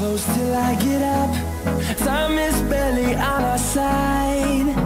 close till I get up. Time is barely on our side.